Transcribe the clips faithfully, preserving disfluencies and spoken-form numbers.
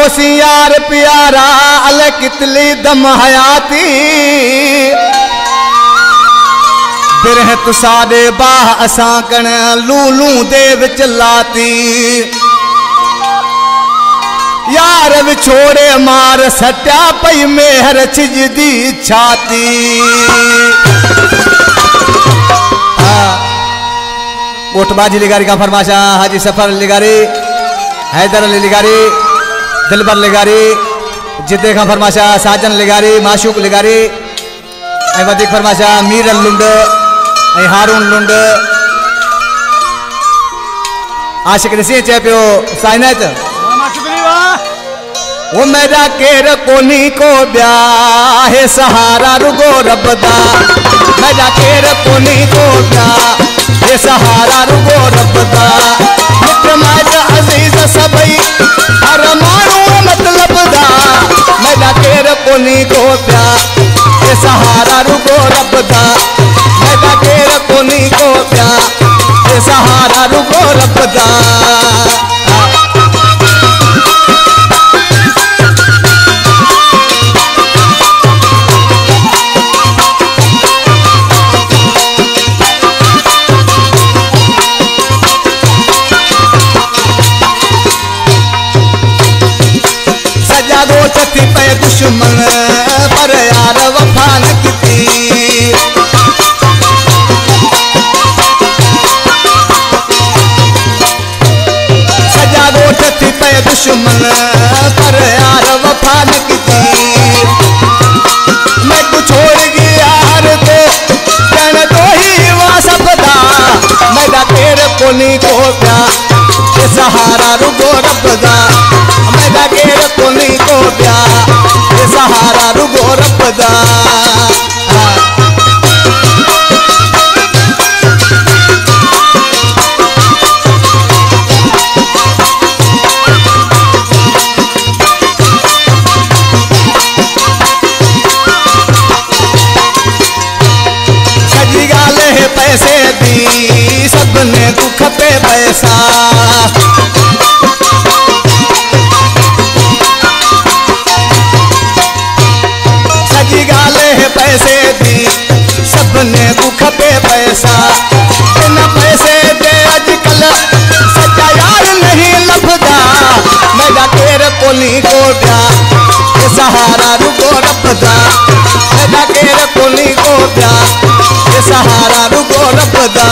असी यार प्यारा अल कितली दम हयाती बिरह तुसाडे बाह असां कण लूलू दे विच लाती यार विछोड़े मार सट्या पई मेहर छिजदी छाती कोटबाजी लिगारी का फरमाशा हाजी सफर लिगारी हैदर अली लिगारी दिलबर लिगारी जिद्दे का फरमाशा साजन लिगारी माशूक लिगारी ऐं वधिक फरमाशा मीर लुंड ऐं हारून लुंड आशिक ॾिसी चए पियो साइनत वो मेरा केर कोनी को ब्या है सहारा रुगो रबदा मेरा केर कोनी को ब्या है सहारा रुगो रबदा मित्र माइट अजीज सभई हर माण्हू मतलब दा मेरा केर कोनी को ब्या है सहारा रुगो रबदा मेरा केर कोनी को ब्या है सहारा रुगो रबदा थी पे दुश्मन पर यार वफा न की सजा गोठ थी पे दुश्मन पर यार वफा न की मैं कुछ छोड़ गया हर तो कन तो ही वासपदा मेरा तेरे कोनी को प्या ये सहारा रुगो रबदा मेरा केर कोनी को प्या ये सहारा रुगो रबदा सजी गाले है पैसे दी सबने दुख पे पैसा पैसे दी सबने दुख पे पैसा बिना पैसे दे आजकल सच्चा यार नहीं लभदा मेरा केर कोनी को ब्या ये सहारा रुगो रबदा मेरा केर कोनी को ब्या ये सहारा रुगो रबदा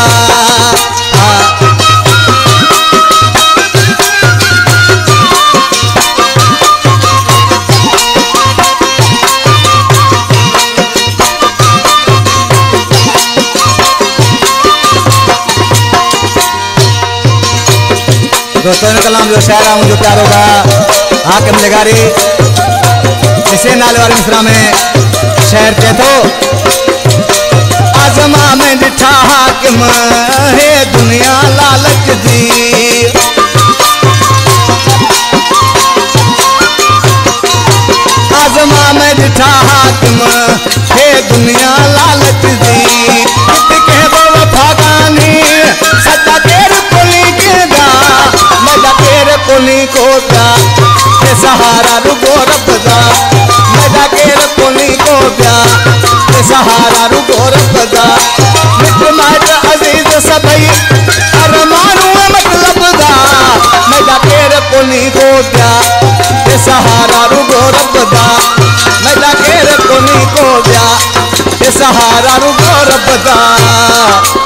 दोस्तों कलाम जो शायरा मुझे प्यारो का हाकिम लिगारी इसे नाले वाले मिसरा में शहर चे तो आजमा में डिठा हाकिम है दुनिया लालच दी आजमा में डिठा हाकिम है दुनिया लालच दी के वफा गानी सच्चा केर कोनी के दा मेरा केर कोनी को प्या ये सहारा रुगो रबदा मेरा केर कोनी को प्या ये सहारा रुगो रबदा मित्र माइट अजीज सभई हर माण्हू मतलब दा मेरा केर कोनी को प्या ये सहारा रुगो रबदा मेरा केर कोनी को प्या ये सहारा रुगो रबदा